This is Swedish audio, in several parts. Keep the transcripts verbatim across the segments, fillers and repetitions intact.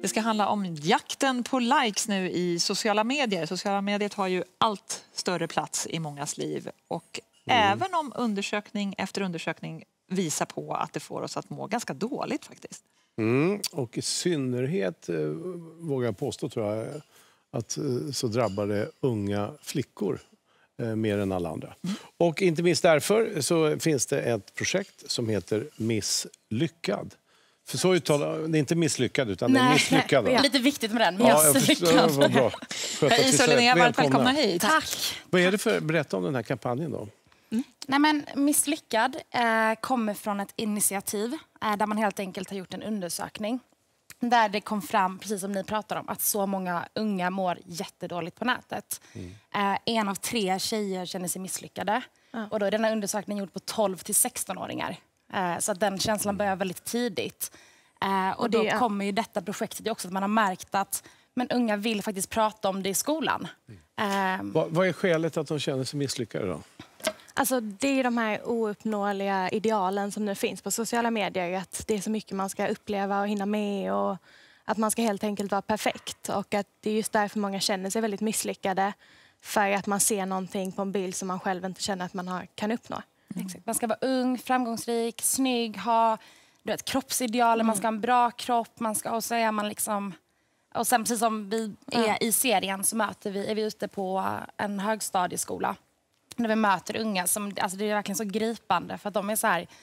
Det ska handla om jakten på likes nu i sociala medier. Sociala medier tar ju allt större plats i mångas liv. Och mm. även om undersökning efter undersökning visar på att det får oss att må ganska dåligt faktiskt. Mm. Och i synnerhet eh, vågar jag påstå tror jag att eh, så drabbar det unga flickor eh, mer än alla andra. Mm. Och inte minst därför så finns det ett projekt som heter Miss Lyckad. För så uttalar, det är inte misslyckad utan Nej. det är misslyckad. Ja. Lite viktigt med den. Ja, jag förstår, vad bra. Isa och Linnea, varmt välkomna hit. Tack. Vad är det för, berätta om den här kampanjen då. Mm. Nej, men Misslyckad eh, kommer från ett initiativ eh, där man helt enkelt har gjort en undersökning. Där det kom fram, precis som ni pratar om, att så många unga mår jättedåligt på nätet. Mm. Eh, en av tre tjejer känner sig misslyckade. Mm. Och då är denna undersökning gjord på tolv till sexton-åringar. Eh, så att den känslan börjar väldigt tidigt. Eh, och, och det, då kommer ju detta projektet också att man har märkt att men unga vill faktiskt prata om det i skolan. Mm. Eh, vad, vad är skälet att de känner sig misslyckade då? Alltså det är de här ouppnåeliga idealen som nu finns på sociala medier. Att det är så mycket man ska uppleva och hinna med och att man ska helt enkelt vara perfekt. Och att det är just därför många känner sig väldigt misslyckade. För att man ser någonting på en bild som man själv inte känner att man har, kan uppnå. Mm. Exakt. Man ska vara ung, framgångsrik, snygg, ha du vet, kroppsideal, mm. man ska ha en bra kropp, man ska, och så är man liksom... Och sen precis som vi är mm. i serien så möter vi, är vi ute på en högstadieskola. När vi möter unga, som, alltså det är verkligen så gripande för att de är så här...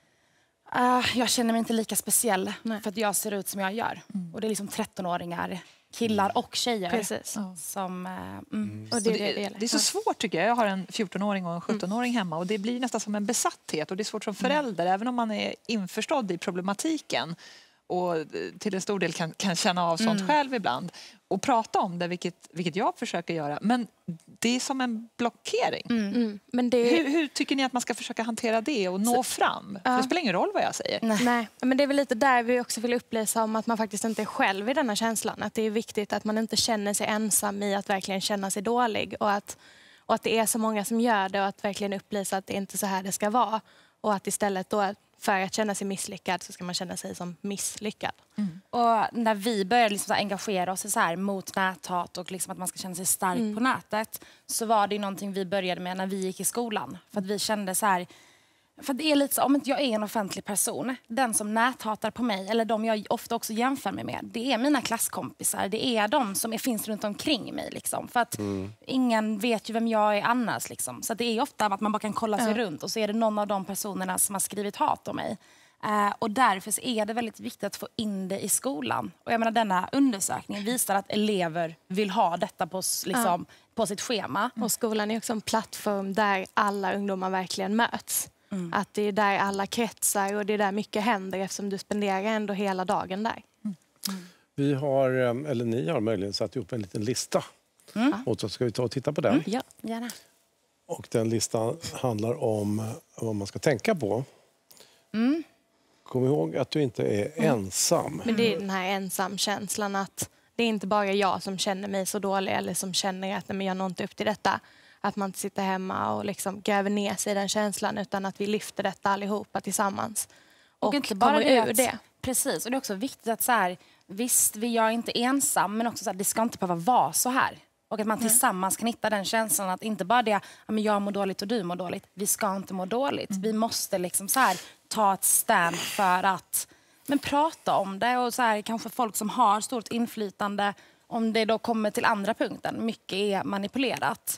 Uh, jag känner mig inte lika speciell Nej. För att jag ser ut som jag gör. Mm. Och det är liksom tretton-åringar, killar och tjejer. Precis. Som, uh, mm. Mm. Och det, och det, det är så svårt tycker jag. Jag har en fjorton-åring och en sjutton-åring mm. hemma och det blir nästan som en besatthet och det är svårt som förälder mm. även om man är införstådd i problematiken och till en stor del kan, kan känna av sånt mm. själv ibland och prata om det, vilket, vilket jag försöker göra. Men det är som en blockering. Mm. Mm. Men det... hur, hur tycker ni att man ska försöka hantera det och nå Så... fram? Ja. För det spelar ingen roll vad jag säger. Nej. Nej, men det är väl lite där vi också vill upplysa om att man faktiskt inte är själv i denna känslan. Att det är viktigt att man inte känner sig ensam i att verkligen känna sig dålig. Och att, och att det är så många som gör det och att verkligen upplysa att det inte är så här det ska vara. Och att istället då... För att känna sig misslyckad så ska man känna sig som misslyckad. Mm. Och när vi började liksom så engagera oss så här mot näthat och liksom att man ska känna sig stark mm. på nätet så var det någonting vi började med när vi gick i skolan. För att vi kände så här... För det är lite så, om inte jag är en offentlig person, den som näthatar på mig eller de jag ofta också jämför mig med, det är mina klasskompisar. Det är de som är, finns runt omkring mig. Liksom. För att mm. ingen vet ju vem jag är annars. Liksom. Så det är ofta att man bara kan kolla sig ja. runt och så är det någon av de personerna som har skrivit hat om mig. Uh, och därför så är det väldigt viktigt att få in det i skolan. Och jag menar, denna undersökning visar att elever vill ha detta på, liksom, ja. på sitt schema. Mm. Och skolan är också en plattform där alla ungdomar verkligen möts. Mm. Att det är där alla kretsar och det är där mycket händer eftersom du spenderar ändå hela dagen där. Mm. Mm. Vi har, eller ni har möjligen satt ihop en liten lista. Mm. Och så ska vi ta och titta på den. Mm. Ja, gärna. Och den listan handlar om vad man ska tänka på. Mm. Kom ihåg att du inte är mm. ensam. Men det är den här ensamkänslan att det är inte bara jag som känner mig så dålig eller som känner att nej, jag når inte upp till detta. Att man inte sitter hemma och liksom gräver ner sig i den känslan utan att vi lyfter detta allihopa tillsammans. Och, och inte bara det, ur det. Precis, och det är också viktigt att så här, visst, vi är inte ensam men också så här, det ska inte behöva vara så här. Och att man mm. tillsammans kan hitta den känslan att inte bara det, ja, men jag mår dåligt och du mår dåligt. Vi ska inte må dåligt. Mm. Vi måste liksom så här, ta ett stand för att men prata om det och så här, kanske folk som har stort inflytande om det då kommer till andra punkten. Mycket är manipulerat.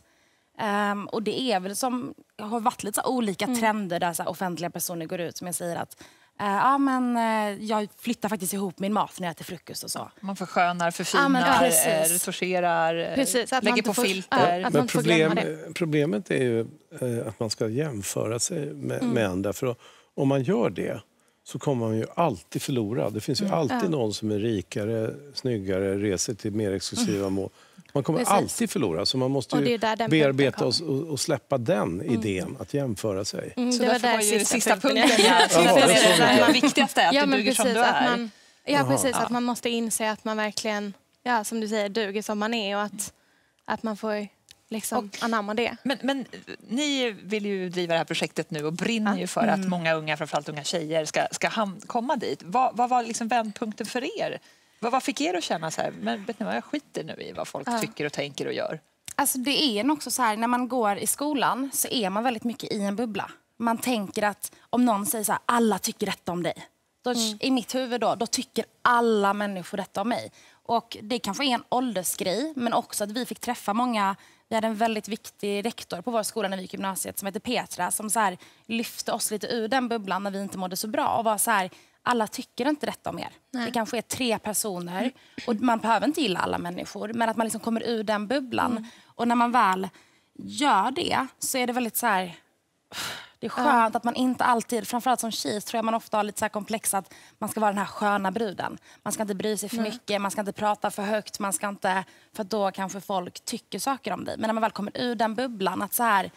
Um, och det är väl som har varit lite så olika mm. trender där så här, offentliga personer går ut som jag säger att uh, ja, men, uh, jag flyttar faktiskt ihop min mat när jag äter frukost och så. Man förskönar, förfinar, ja, eh, retuscherar, precis, att lägger på får, filter. Ja, men problem, problemet är ju uh, att man ska jämföra sig med, mm. med andra. För om man gör det så kommer man ju alltid förlora. Det finns ju mm. alltid ja. någon som är rikare, snyggare, reser till mer exklusiva mm. mål. Man kommer Precis. alltid förlora, så man måste ju bearbeta oss och, och släppa den mm. idén att jämföra sig. Mm, så det därför var var ju sista sista punkten. punkten här. Ja, det, det viktigaste är att ja, du duger som du är. Att man, ja, Aha. precis. Ja. Att man måste inse att man verkligen, ja, som du säger, duger som man är och att, att man får liksom och, anamma det. Men, men ni vill ju driva det här projektet nu och brinner ja. ju för mm. att många unga, framförallt unga tjejer, ska, ska ham- komma dit. Vad, vad var liksom vändpunkten för er? Vad, vad fick er att känna så här, men vet ni vad, jag skiter nu i vad folk ja. tycker och tänker och gör? Alltså det är nog också så här, när man går i skolan så är man väldigt mycket i en bubbla. Man tänker att om någon säger så här, alla tycker detta om dig. Då, mm. I mitt huvud då, då tycker alla människor detta om mig. Och det kanske är en åldersgrej, men också att vi fick träffa många. Vi hade en väldigt viktig rektor på vår skola när vi gick i gymnasiet som heter Petra, som så här lyfte oss lite ur den bubblan när vi inte mådde så bra och var så här, alla tycker inte detta om er. Nej. Det kanske är tre personer och man behöver inte gilla alla människor, men att man liksom kommer ur den bubblan. Mm. Och när man väl gör det så är det väldigt så här, det är skönt ja. att man inte alltid, framförallt som tjej tror jag man ofta har lite så här komplex att man ska vara den här sköna bruden. Man ska inte bry sig för Nej. mycket, man ska inte prata för högt, man ska inte, för då kanske folk tycker saker om dig. Men när man väl kommer ur den bubblan att så här,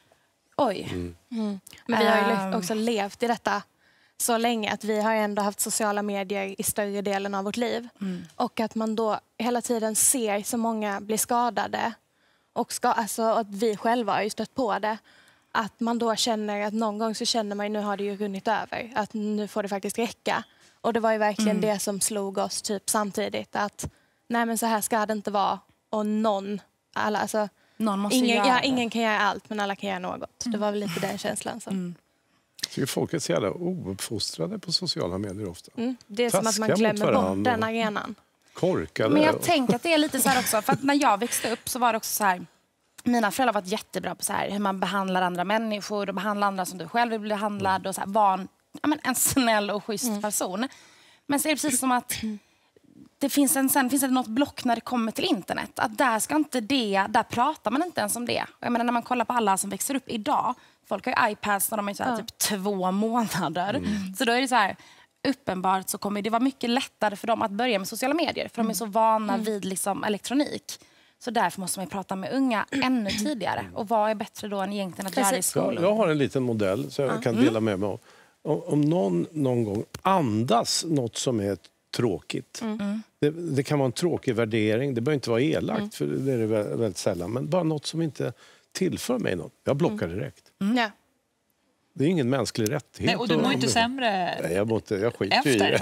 oj. Mm. Mm. Men vi har ju också levt i detta så länge att vi har ändå haft sociala medier i större delen av vårt liv. Mm. Och att man då hela tiden ser så många bli skadade och ska, alltså, att vi själva har ju stött på det. Att man då känner att någon gång så känner man nu har det ju runnit över. Att nu får det faktiskt räcka. Och det var ju verkligen mm. det som slog oss typ samtidigt. Att nej men så här ska det inte vara. Och någon, alla, alltså, någon måste ingen, göra ja, det. ingen kan göra allt men alla kan göra något. Mm. Det var väl lite den känslan. Så. Mm. Så folk är så jävla ouppfostrade på sociala medier ofta. Mm. Det är som att man glömmer bort den arenan. Korkade. Men jag tänker att det är lite så här också. För att när jag växte upp så var det också så här. Mina föräldrar har varit jättebra på så här, hur man behandlar andra människor och behandlar andra som du själv vill bli behandlad och så här, var en, ja, men en snäll och schysst mm. person. Men så är det precis som att det finns en, sen finns det något block när det kommer till internet. Att där ska inte det, där pratar man inte ens om det. Jag menar när man kollar på alla som växer upp idag, folk har ju iPads när de är så här, ja. typ två månader. Mm. Så då är det så här, uppenbart så kommer det vara mycket lättare för dem att börja med sociala medier. För mm. de är så vana mm. vid liksom, elektronik. Så därför måste man prata med unga ännu tidigare. Och vad är bättre då än egentligen att Precis. göra i skolan? Jag, jag har en liten modell som jag mm. kan dela med mig av. Om, om någon någon gång andas något som är tråkigt. Mm. Det, det kan vara en tråkig värdering. Det behöver inte vara elakt, mm. för det är det väldigt sällan. Men bara något som inte tillför mig något. Jag blockar direkt. Mm. Ja. Det är ingen mänsklig rättighet. Nej, och du mår inte sämre Nej, jag, mår inte, jag skiter efter. i det.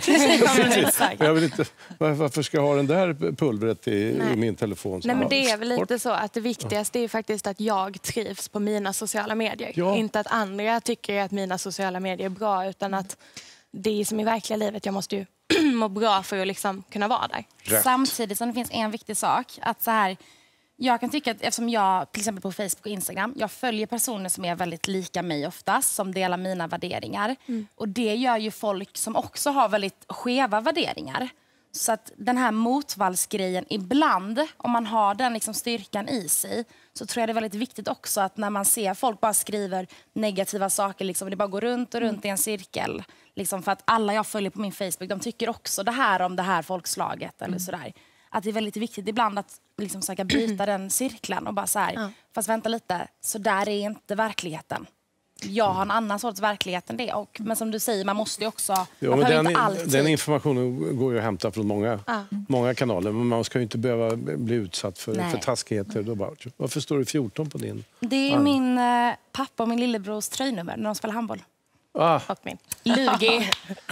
Ja. jag vill inte, varför ska jag ha den där pulvret i, i min telefon? Nej, men det är väl lite så att det viktigaste är faktiskt att jag trivs på mina sociala medier. Ja. Inte att andra tycker att mina sociala medier är bra, utan att det är som i verkliga livet. Jag måste ju må bra för att liksom kunna vara där. Rätt. Samtidigt som det finns en viktig sak. Att så här, jag kan tycka att eftersom jag till exempel på Facebook och Instagram, jag följer personer som är väldigt lika mig oftast, som delar mina värderingar. Mm. Och det gör ju folk som också har väldigt skeva värderingar. Så att den här motvallsgrejen ibland, om man har den liksom styrkan i sig, så tror jag det är väldigt viktigt också att när man ser folk bara skriver negativa saker, liksom, det bara går runt och runt mm. i en cirkel. Liksom, för att alla jag följer på min Facebook, de tycker också det här om det här folkslaget eller mm. sådär. Att det är väldigt viktigt ibland att liksom försöka bryta den cirkeln och bara så här, ja. fast vänta lite, så där är inte verkligheten. Jag har en annan sorts verklighet än det. Och, men som du säger, man måste ju också... Ja, men den, inte den informationen går ju att hämta från många, ah. många kanaler. Men man ska ju inte behöva bli utsatt för, för taskigheter. Då bara, varför står det fjorton på din? Det är arm? min eh, pappa och min lillebrors tröjnummer när de spelar handboll. Ah. Och min. Lugi.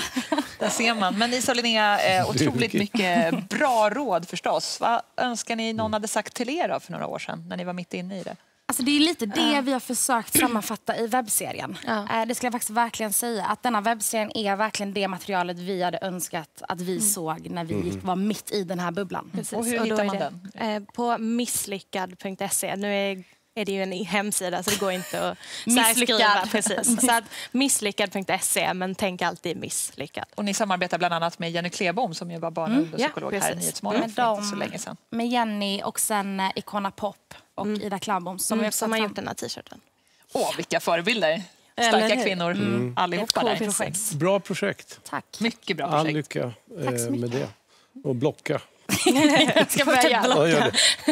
Där ser man. Men Isa och Linnea, eh, otroligt mycket bra råd förstås. Vad önskar ni någon hade sagt till er då för några år sedan när ni var mitt inne i det? Alltså det är lite det ja. vi har försökt sammanfatta i webbserien. Ja. Det skulle jag faktiskt verkligen säga. Att denna webbserien är verkligen det materialet vi hade önskat att vi mm. såg när vi gick, var mitt i den här bubblan. Precis. Och hur och hittar man den? Eh, på misslyckad punkt se. Nu är, är det ju en hemsida så det går inte att misslyckad. Precis. Så att misslyckad punkt se, men tänk alltid misslyckad. Och ni samarbetar bland annat med Jenny Klebom som ju var barn- och mm. ungdomspsykolog ja, här i Nyhetsmorgon med för inte så länge sedan. Med Jenny och sen uh, Icona Pop och mm. Ida Klabom som, mm, som har gjort den här t-shirten. Åh, vilka förebilder. Starka kvinnor mm. allihopa där. Projekt. Bra projekt. Tack. Mycket bra projekt. All lycka eh, med det. Och blocka. Jag ska börja göra. Ja, gör det.